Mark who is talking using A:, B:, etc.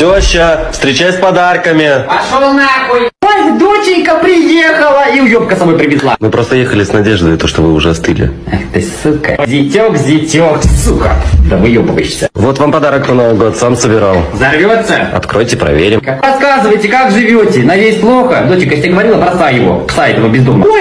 A: Теща, встречай с подарками.
B: Пошел нахуй! Ой, доченька приехала и уебка с собой привезла.
A: Мы просто ехали с надеждой, то, что вы уже остыли.
B: Ах ты, сука. Зятек, сука. Да выебываешься.
A: Вот вам подарок на Новый год, сам собирал.
B: Взорвется?
A: Откройте, проверим.
B: Рассказывайте, как живете. Надеюсь, плохо? Доченька, я тебе говорила, бросай его. Пса этого бездомного.